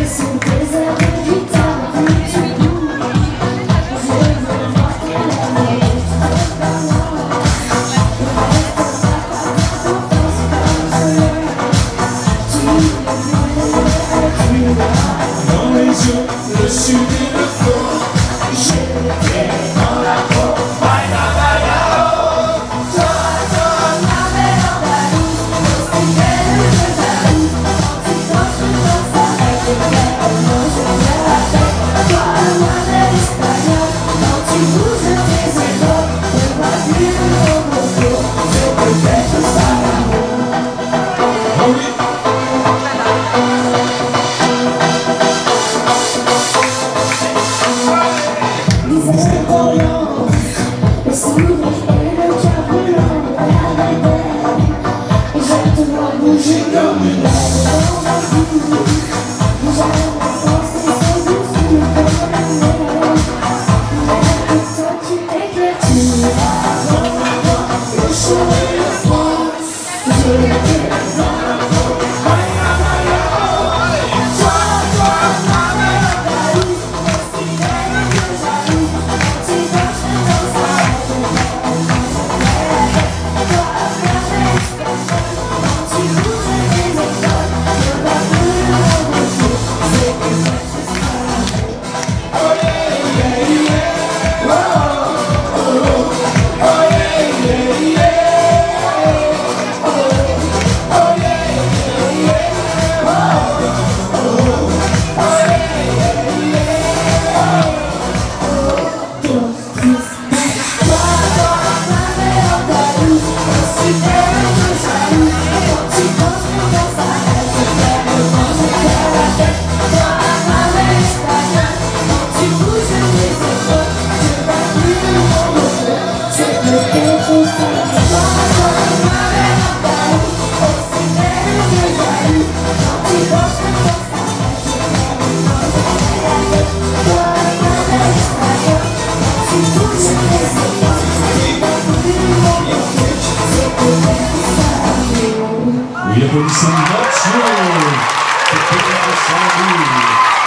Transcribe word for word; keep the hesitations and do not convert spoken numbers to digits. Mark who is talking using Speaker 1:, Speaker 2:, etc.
Speaker 1: Dans les yeux, le sud et le fond, j'ai le pied dans la peau. Baila, baila, oh. Toi, toi, ma belle Andalouse, aussi belle que jalouse. Quand tu danses, tu danses avec le cœur. Moi, je viens la tête. Toi, ma belle Espagnole, quand tu bouges tes épaules, je vois plus le mot retour. Je peux faire tout ça l'amour. Oh oui.
Speaker 2: Le sourire et le cœur brûlant de la bataille. Et je te vois bouger comme une balle dans ma vie. J'aimerais penser ces douces nuits. Mais toi tu m'éclaires, tu iras dans ma voix. Le chaud et le froid, je l'étais dans la peau. Baila, baila, oh. Toi, toi, ma belle Andalouse, aussi belle que jalouse. Quand tu danses, je danse avec le cœur. Toi, ma belle Espagnole, quand tu bouges tes épaules, je vois plus le mot retour. C'est que moi je serai l'amour.
Speaker 1: Oh yeah, yeah, yeah. Oh, oh, oh. Oh yeah, yeah, yeah. Oh, oh yeah, yeah, yeah. Oh, oh, oh. Oh yeah, yeah, yeah.
Speaker 2: Toi, toi, ma belle Andalouse, aussi belle que jalouse. Quand tu danses, tu danses avec le cœur. Moi je perds la tête. Toi, ma belle Espagnole, quand tu bouges tes épaules, je vois plus le mot retour. C'est peut-être ça. Toi, toi, ma belle Andalouse, aussi belle que jalouse. Quand tu danses, tu danses avec le cœur. Moi je perds la tête. Toi, ma belle Espagnole, quand tu bouges tes épaules, je vois plus le mot retour. C'est peut-être ça.
Speaker 1: We applaudissons Nacho. C'est peut-être ça, oui.